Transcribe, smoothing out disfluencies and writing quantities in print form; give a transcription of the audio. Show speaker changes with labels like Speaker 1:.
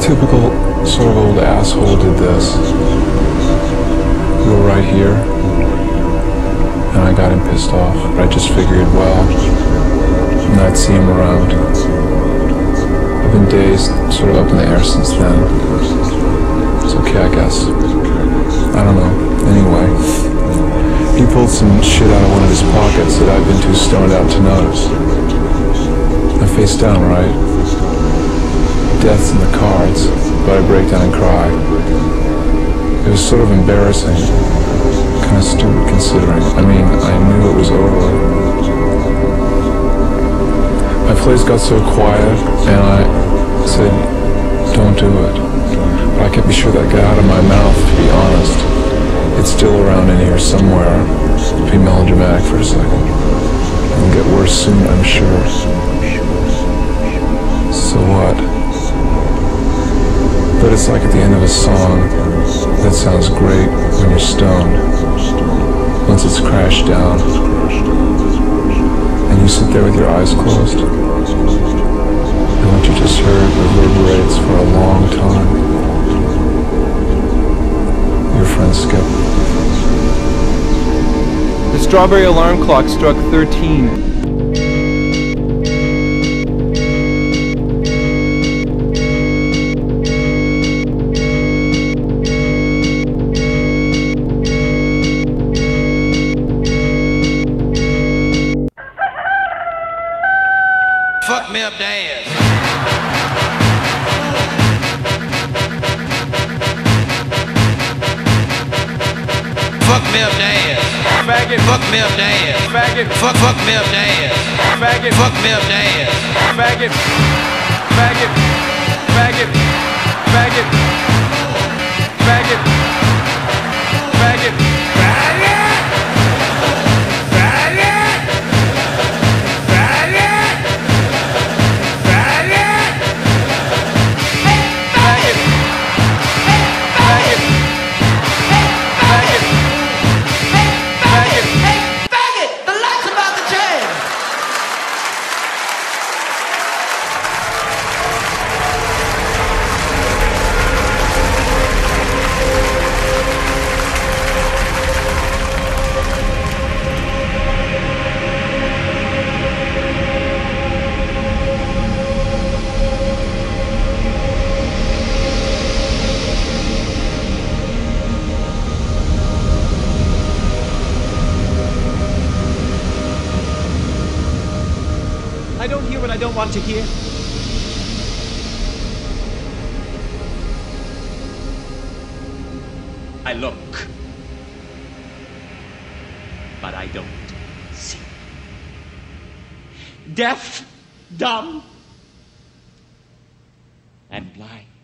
Speaker 1: typical sort of old asshole did this. We were right here, and I got him pissed off. I just figured, well, not see him around. I've been dazed, sort of up in the air since then. It's okay, I guess. I don't know. Anyway, he pulled some shit out of one of his pockets that I'd been too stoned out to notice. I face down, right? Death's in the cards, but I break down and cry. It was sort of embarrassing. Kind of stupid considering. I mean, I knew it was over. My place got so quiet, and I said, don't do it. But I can't be sure that got out of my mouth, to be honest. It's still around in here somewhere. Be melodramatic for a second. It'll get worse soon, I'm sure. So what? But it's like at the end of a song that sounds great when you're stoned. Once it's crashed down, and you sit there with your eyes closed, and what you just heard reverberates for a long time. Your friend Skip.
Speaker 2: The strawberry alarm clock struck 13.
Speaker 3: Fuck me up the ass. Fuck me up the ass.
Speaker 2: Faggot.
Speaker 3: Fuck me up the ass.
Speaker 2: Faggot.
Speaker 3: Fuck me up the ass.
Speaker 2: Faggot.
Speaker 3: Fuck me up the ass.
Speaker 2: Faggot. Faggot. Faggot. Faggot. Faggot. Faggot. Faggot. I don't hear what I don't want to hear. I look, but I don't see. Deaf, dumb, and blind.